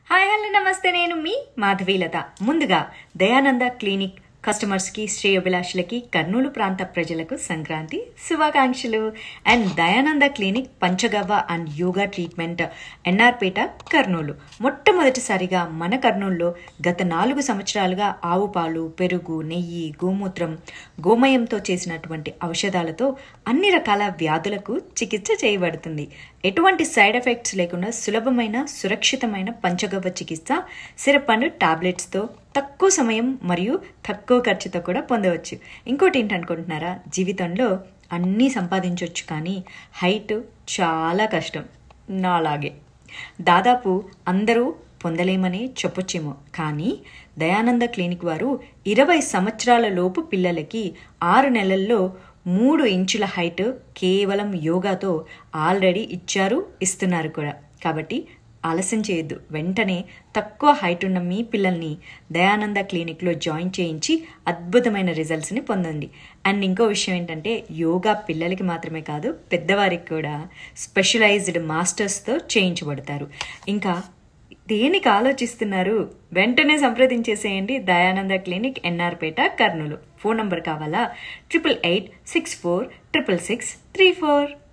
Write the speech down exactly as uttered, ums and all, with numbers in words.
Hi hello నమస్తే, నేను మీ మాధవీలత. ముందుగా దయానంద క్లినిక్ కస్టమర్స్కి, శ్రేయోభిలాషులకి, కర్నూలు ప్రాంత ప్రజలకు సంక్రాంతి శుభాకాంక్షలు. And Dayananda clinic panchagavya and yoga treatment, NR Peta, Kurnool. మొట్టమొదటిసారిగా మన కర్నూలులో గత నాలుగు సంవత్సరాలుగా ఆవు పాలు, పెరుగు, నెయ్యి, గోమూత్రం, గోమయంతో చేసినటువంటి ఔషధాలతో అన్ని రకాల వ్యాధులకు చికిత్స చేయబడుతుంది. ఎటువంటి సైడ్ ఎఫెక్ట్స్ లేకుండా సులభమైన, సురక్షితమైన పంచగవ్వ చికిత్స సిరప్ అండ్ టాబ్లెట్స్తో తక్కువ సమయం మరియు తక్కువ ఖర్చుతో కూడా పొందవచ్చు. ఇంకోటి ఏంటనుకుంటున్నారా, జీవితంలో అన్నీ సంపాదించవచ్చు, కానీ హైట్ చాలా కష్టం. నాలాగే దాదాపు అందరూ పొందలేమని చెప్పొచ్చేమో, కానీ దయానంద క్లినిక్ వారు ఇరవై సంవత్సరాల లోపు పిల్లలకి ఆరు నెలల్లో మూడు ఇంచుల హైట్ కేవలం యోగాతో ఆల్రెడీ ఇచ్చారు, ఇస్తున్నారు కూడా. కాబట్టి ఆలస్యం చేయొద్దు, వెంటనే తక్కువ హైట్ ఉన్న మీ పిల్లల్ని దయానంద క్లినిక్లో జాయిన్ చేయించి అద్భుతమైన రిజల్ట్స్ని పొందండి. అండ్ ఇంకో విషయం ఏంటంటే, యోగా పిల్లలకి మాత్రమే కాదు, పెద్దవారికి కూడా స్పెషలైజ్డ్ మాస్టర్స్తో చేయించబడతారు. ఇంకా దేనికి ఆలోచిస్తున్నారు, వెంటనే సంప్రదించేసేయండి. Dayananda clinic, NR Peta, Kurnool. Phone number కావాలా? Triple eight six four triple six three four.